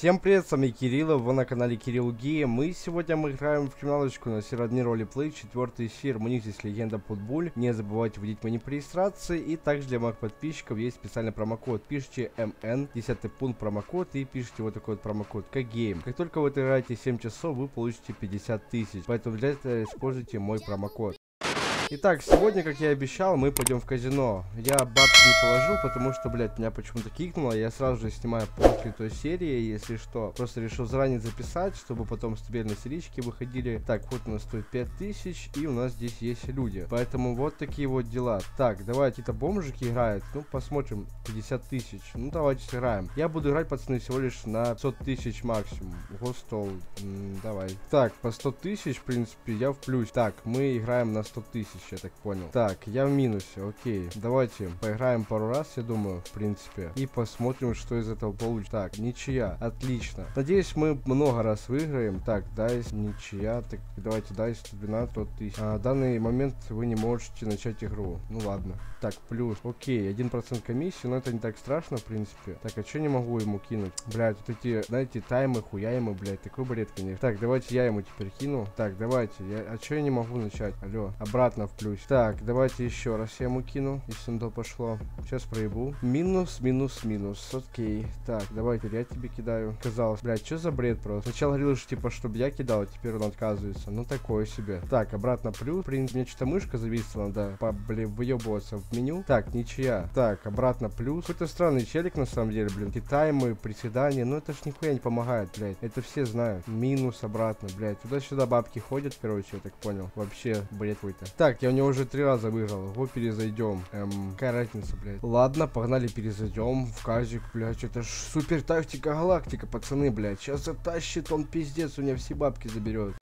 Всем привет, с вами Кирилл, вы на канале Кирилл Гейм. Сегодня мы играем в криминалочку на сервере ролеплей, 4-й сервер. У них здесь легенда Путбуль. Не забывайте вводить мани при регистрации. И также для моих подписчиков есть специальный промокод. Пишите МН, 10 пункт промокод, и пишите вот такой вот промокод КГейм. Как только вы отыграете 7 часов, вы получите 50 тысяч. Поэтому для этого используйте мой промокод. Итак, сегодня, как я и обещал, мы пойдем в казино. Я бабки не положу, потому что, блядь, меня почему-то кикнуло. Я сразу же снимаю после той серии, если что. Просто решил заранее записать, чтобы потом стабильно серички выходили. Так, вот у нас стоит 5000, и у нас здесь есть люди. Поэтому вот такие вот дела. Так, давайте, это бомжики играют. Ну, посмотрим, 50 тысяч. Ну, давайте сыграем. Я буду играть, пацаны, всего лишь на 500 тысяч максимум. Гостол, давай. Так, по 100 тысяч, в принципе, я в плюс. Так, мы играем на 100 тысяч. Я так понял. Так, я в минусе, окей. Давайте поиграем пару раз, я думаю, в принципе. И посмотрим, что из этого получится. Так, ничья, отлично. Надеюсь, мы много раз выиграем. Так, дайс, ничья. Так, давайте дайс 112 тысяч. В данный момент вы не можете начать игру. Ну ладно. Так, плюс. Окей, 1% комиссии, но это не так страшно, в принципе. Так, а что не могу ему кинуть? Блядь, вот эти, знаете, таймы, хуяемы, блядь, такой бред, конечно. Так, давайте я ему теперь кину. Так, давайте. А что я не могу начать? Алло, обратно в плюс. Так, давайте еще раз я ему кину, если на то пошло. Сейчас проебу. Минус, минус, минус. Окей. Так, давайте я тебе кидаю. Казалось, блядь, что за бред просто? Сначала говорил, что типа, чтобы я кидал, а теперь он отказывается. Ну, такое себе. Так, обратно плюс. В принципе, мне что-то мышка зависла, надо, блин, выебываться в меню. Так, ничья. Так, обратно плюс. Какой-то странный челик, на самом деле, блин. Таймы, приседания. Ну, это ж нихуя не помогает, блядь. Это все знают. Минус обратно, блядь. Туда-сюда бабки ходят, короче, я так понял. Вообще, бред какой-то. Так, я у него уже 3 раза выиграл. Его перезайдем. Какая разница, блядь. Ладно, погнали, перезайдем в казик, блядь. Это ж супер тактика галактика, пацаны, блядь. Сейчас затащит он, пиздец, у меня все бабки заберет.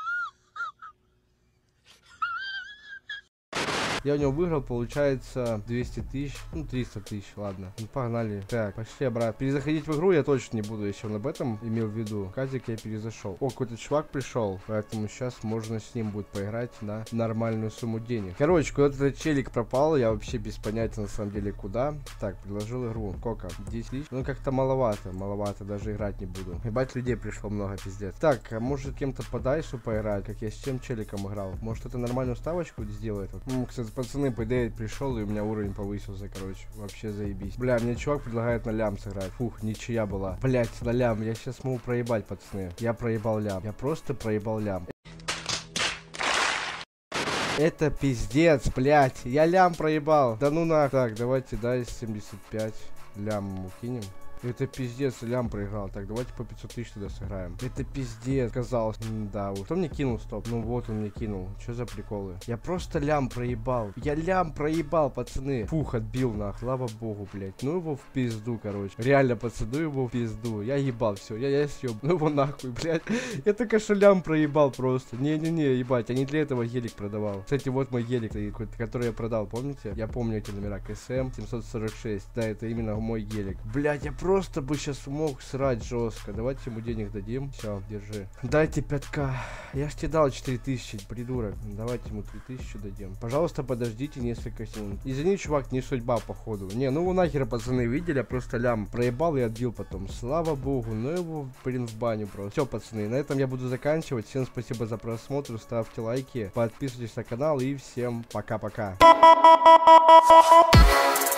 Я у него выиграл, получается, 200 тысяч, ну, 300 тысяч, ладно. Ну, погнали. Так, пошли обратно. Перезаходить в игру я точно не буду, если он об этом имел в виду. Казик я перезашел. О, какой-то чувак пришел, поэтому сейчас можно с ним будет поиграть на нормальную сумму денег. Короче, куда-то этот челик пропал, я вообще без понятия, на самом деле, куда. Так, предложил игру. Сколько? 10 тысяч? Ну, как-то маловато, даже играть не буду. Ебать, людей пришло много, пиздец. Так, а может кем-то по дайсу поиграть, как я с тем челиком играл? Может, это нормальную ставочку сделает? Кстати, пацаны, по идее, пришел, и у меня уровень повысился, короче. Вообще заебись. Бля, мне чувак предлагает на лям сыграть. Фух, ничья была. Блять, на лям. Я сейчас могу проебать, пацаны. Я проебал лям. Я просто проебал лям. Это пиздец, блять. Я лям проебал. Да ну нах. Так, давайте, дай 75 лям ему кинем. Это пиздец, лям проиграл. Так, давайте по 500 тысяч туда сыграем. Это пиздец, казалось. Да уж. Кто мне кинул, стоп? Ну вот он мне кинул. Что за приколы? Я просто лям проебал. Я лям проебал, пацаны. Фух, отбил нах. Слава богу, блядь. Ну его в пизду, короче. Реально, пацаны, его в пизду. Я ебал, все. Я съеб. Ну его нахуй, блядь. Я только что лям проебал просто. Не-не-не, ебать. Я не для этого гелик продавал. Кстати, вот мой гелик, который я продал, помните? Я помню эти номера. КСМ 746. Да, это именно мой гелик. Блядь, я просто бы сейчас мог срать жестко. Давайте ему денег дадим. Все, держи. Дайте 5к. Я ж тебе дал 4000, придурок. Давайте ему 3000 дадим. Пожалуйста, подождите несколько секунд. Извини, чувак, не судьба, походу. Не, ну вы нахер, пацаны, видели? Я просто лям проебал и отбил потом. Слава богу. Ну его, блин, в баню просто. Все, пацаны, на этом я буду заканчивать. Всем спасибо за просмотр. Ставьте лайки, подписывайтесь на канал и всем пока-пока.